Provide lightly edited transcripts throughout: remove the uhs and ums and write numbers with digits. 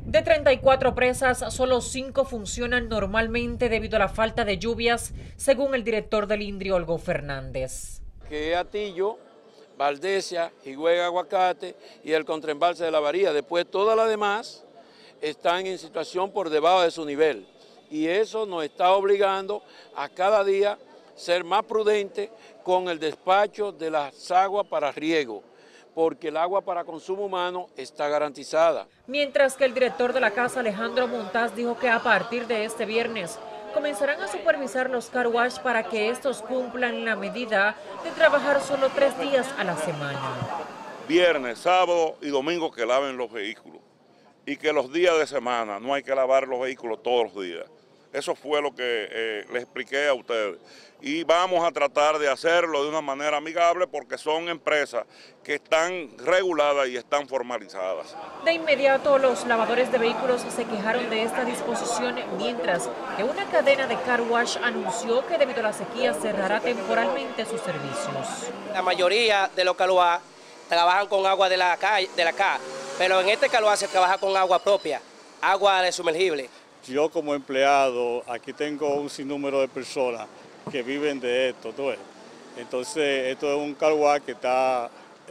De 34 presas, solo 5 funcionan normalmente debido a la falta de lluvias, según el director del INDRI, Olgo Fernández. Que es Atillo, Valdesia, Higüey, Aguacate y el contraembalse de la Bahía. Después todas las demás están en situación por debajo de su nivel. Y eso nos está obligando a cada día ser más prudentes con el despacho de las aguas para riego, porque el agua para consumo humano está garantizada. Mientras que el director de la casa, Alejandro Montaz, dijo que a partir de este viernes comenzarán a supervisar los car wash para que estos cumplan la medida de trabajar solo 3 días a la semana. Viernes, sábado y domingo que laven los vehículos y que los días de semana no hay que lavar los vehículos todos los días. Eso fue lo que les expliqué a ustedes. Y vamos a tratar de hacerlo de una manera amigable porque son empresas que están reguladas y están formalizadas. De inmediato, los lavadores de vehículos se quejaron de esta disposición, mientras que una cadena de car wash anunció que debido a la sequía cerrará temporalmente sus servicios. La mayoría de los car wash trabajan con agua de la calle, pero en este car wash se trabaja con agua propia, agua de sumergible. Yo como empleado, aquí tengo un sinnúmero de personas que viven de esto, ¿tú ves? Entonces, esto es un car wash que está,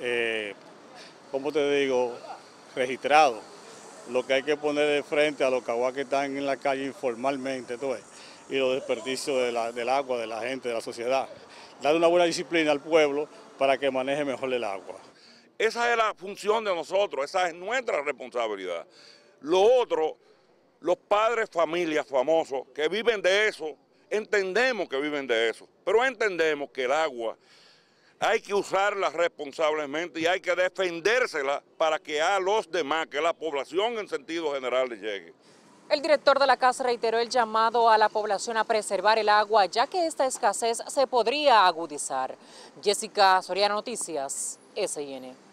¿cómo te digo?, registrado. Lo que hay que poner de frente a los car wash que están en la calle informalmente, ¿tú ves? Y los desperdicios del agua, de la gente, de la sociedad. Dar una buena disciplina al pueblo para que maneje mejor el agua. Esa es la función de nosotros, esa es nuestra responsabilidad. Lo otro, los padres, familias famosos que viven de eso, entendemos que viven de eso, pero entendemos que el agua hay que usarla responsablemente y hay que defendérsela para que a los demás, que la población en sentido general le llegue. El director de la casa reiteró el llamado a la población a preservar el agua, ya que esta escasez se podría agudizar. Jessica Soriano, Noticias, SIN.